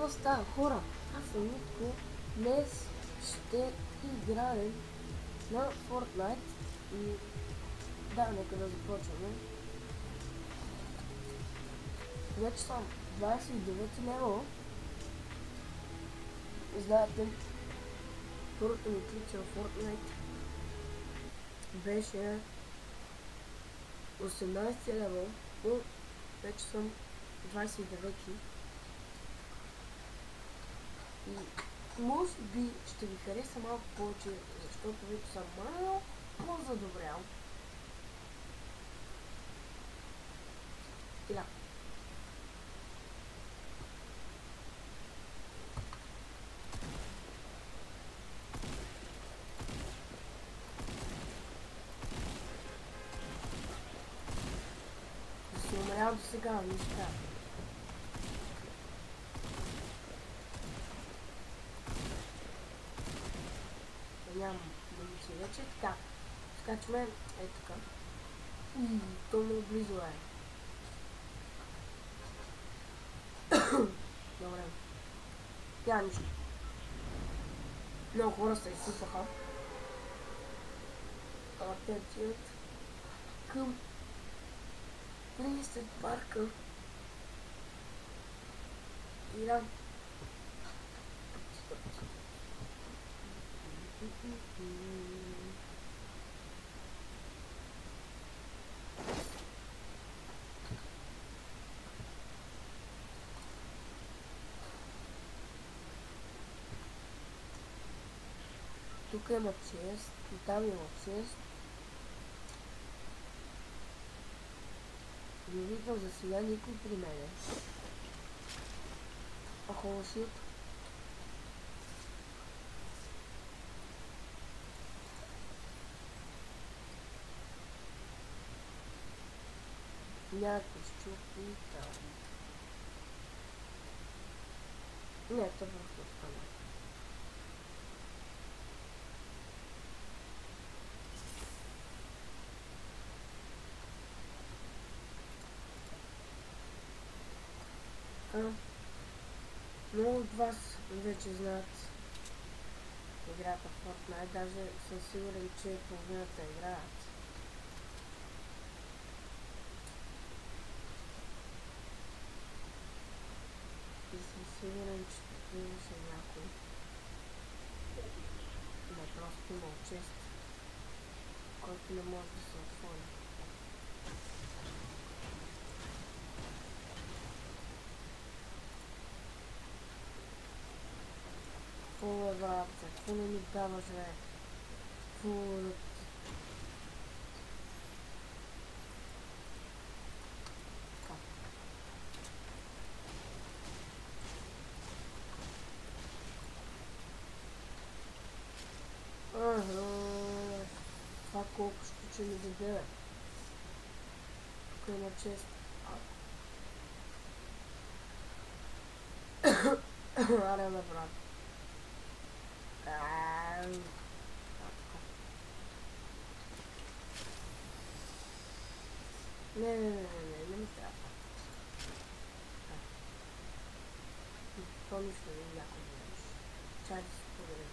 Какво става, хора? Аз съм Митко. Днес ще играем на Fortnite и да, нека да започваме. Вече съм 29 лево. Знаете, първото ми клипче в Fortnite беше 18 лево, но вече съм 29 и може би ще ви хареса малко повече, защото вече съм малко задобрял. Сега. Да си умрял до сега, неща. Нямам муниция вече. Така. Скачваме е така. То много близо е. Добре. Тя нищо. Много хора се изсипаха. Те отиват към Плейстейшън парка. И да. Тук има чест, и там има чест. Не виждам за сега никой при мене. Хубаво шут. Някакви щупи там. Не, това просто остана. Много от вас вече знаят играта в Fortnite, даже съм сигурен, че половината играят. И съм сигурен, че тук имаше някой. Не, просто имал чест, който не може да се отвори. Какво е, брат? Какво не ми даваш, бе? Какво да... Това колко ще ми даде, бе? Тук има чест. Аре, бе, брат. Не ми трябва. То нищо не някой не виж. Чай да си поделя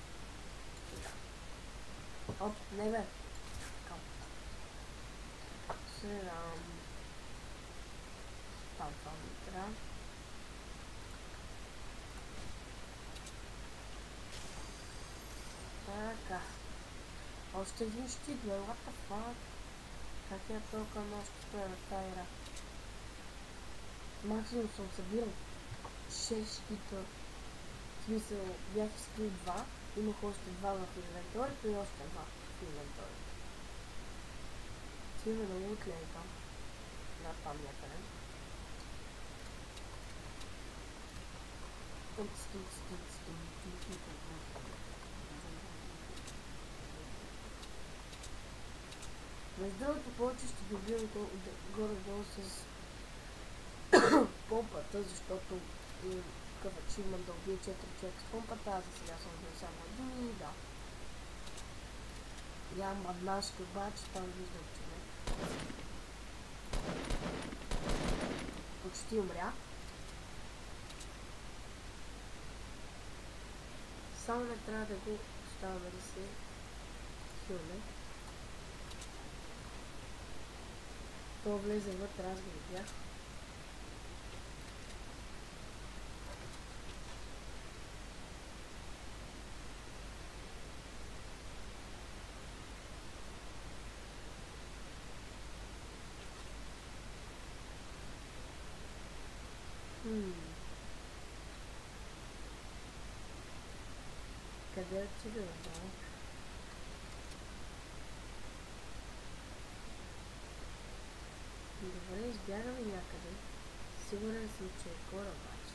то. Оп, не бе. Сирам. Там това ми трябва. Така. Още един щит, бе, what the fuck? Как я толкова много ще стоя на тази игра? Максимум съм събирал 6 щита. В смисъл, бях изкрил 2, имах още 2 в инвенторито и още 2 в инвенторито. Сигурно да лут ли е там? Да, там някъде. Между другото, повече ще ги убивам горе-долу с помпата, защото такъв ачивмент да убие 4 човека с помпата, аз за сега съм убил само един и да. Нямам аднашки, обаче там виждам човек. Почти умря. само не трябва да го оставяме да се хилне. То влезе вътре, аз го видях. Къде отиде отдолу? Добре, избягаме някъде. Сигурен съм, че е кораб обаче.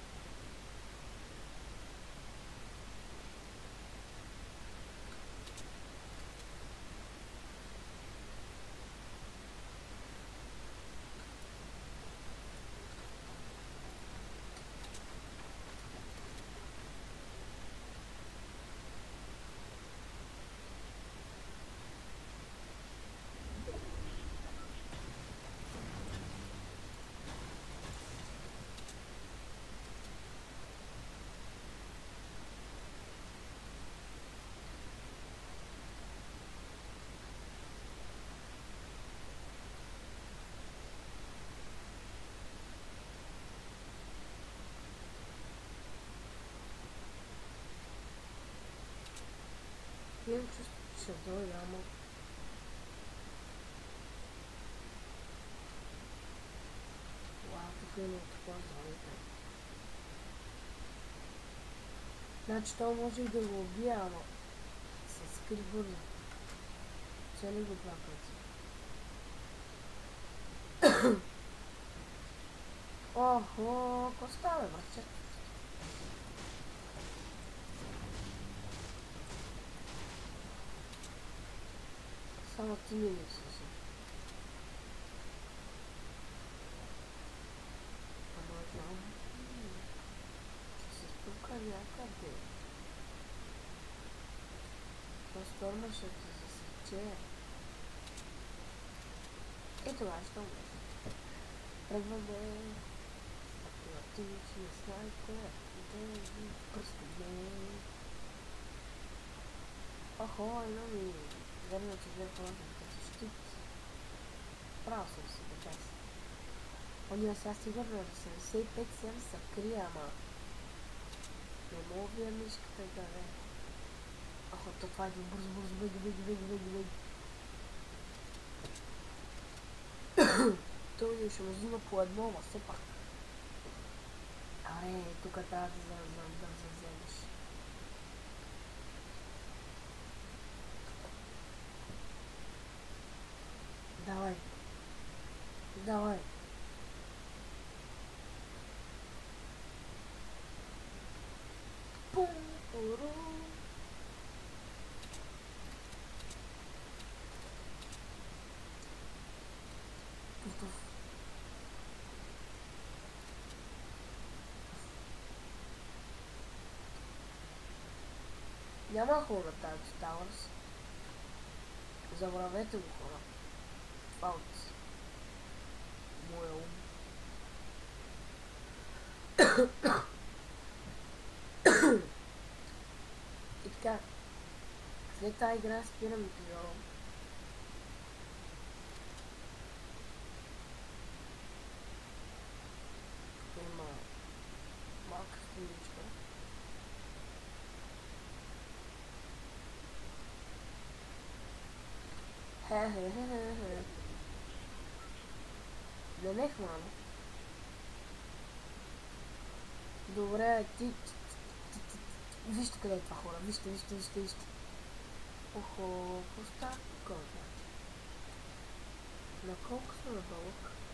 Имам чувство, че ще дойда, ама... Вау, тук има такова зоните. Значи това може и да го убия, ама... се скри бързо. Цели го два пъти. Охо, какво става, братче? Само ти ми не си. Ама знам, че се спука някъде. Просторно ще ти засече. И това ще умееш. Тръгваме. Автоматична снайпер. Пръскаме. Охо, едно ми. Верно, че бе положен като щит. Право съм си да чест. Ония сега сигурно на 75 съм се крия, ама... Не мога вия мишката да бе. Охо, това е бързо, беги. Той ще му взима по едно, ма все пак. Аре, тук трябва да вземеш. Давай. Пум-пуру. Пуф. Няма хора тази Towers. Забравете го, хора. Фаут. Моя ум. И така. След тази игра спирам епизода. Има малка страничка. Хе. Да не хвана. Добре, ти... Вижте къде е това, хора. Вижте. Охо, какво става тук? На колко сме надолу?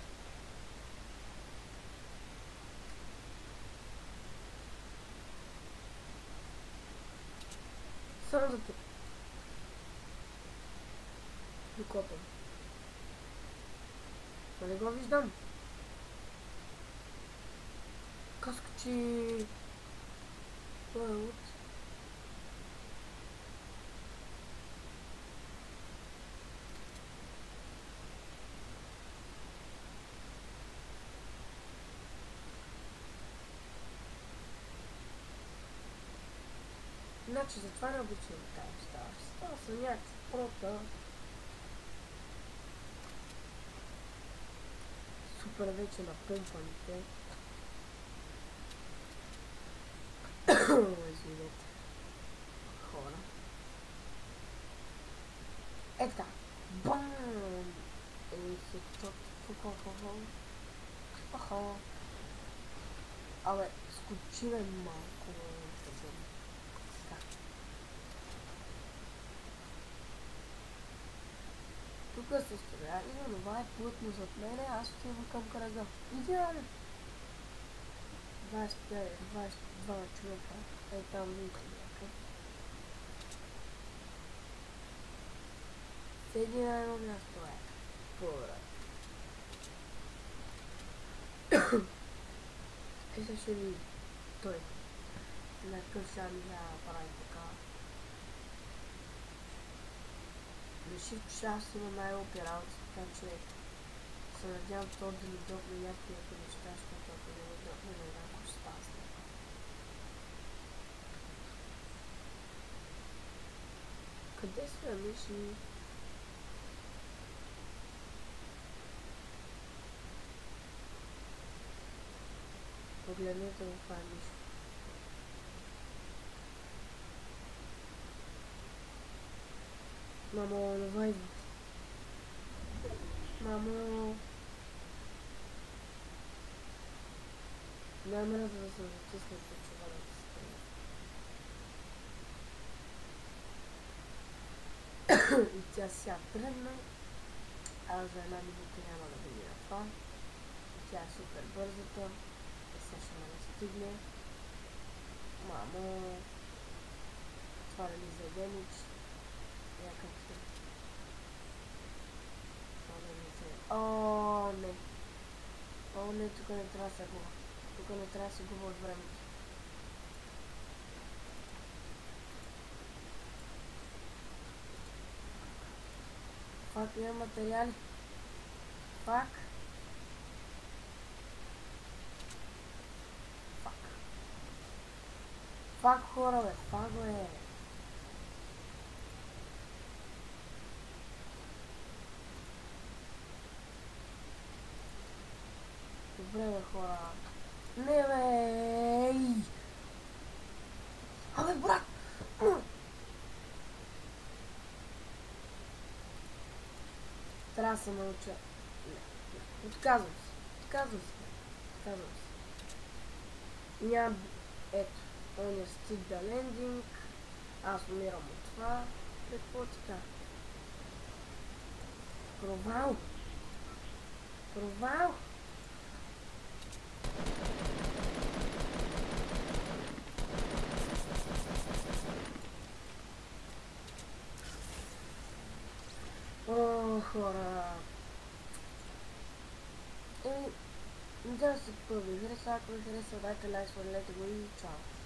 Само за теб. Докопам. Но не го виждам. Каскачи. Това е лут. Значи затова не обичам тази става. Става съм някакси прота. Супер вече напомпаните. Извинете. Хора. Е така. Бам! Абе, скочиме малко. Така. Тук се стреля и това е плътно зад мене, аз отивам към кръга. Идеално! 22 човека. Е там видите някакъв. Седи на едно място, е. По-добре. Е, сега ще види той. Някакъв сега ми прави така. Реших, че аз имам най-опералци, така че се надявам то да ми дохне някакви неща, защото ако не ми дохне, не знам какво ще става с него. Къде сме, миши? Погледнете го, това е мишо. Мамо, давай идват. Мамо. Няма да се затиснете, чува да се стане. И тя сега тръгна. Аз за една минута няма да видя това. Тя е супер бързата. И сега ще ме настигне. Мамо. Това да ми заеде мич. Някак се. Това да ми заеде. О, не. О, не, тук не трябва да се губа. Тук не трябва да се губа от времето. Фак, има материали. Фак. Фак. Фак, хора, бе. Фак, бе. Добре, бе, хора. Не, бе. Абе, брат. Трябва да се науча. Отказвам се. Отказвам се. Отказвам се. Няма... Ето. Он е стиг да лендинг. Аз умирам от това. Какво така? Провал. Провал. О, хора. Надявам се първи хареса, ако ви хареса, дайте лайк, свалете го и чао.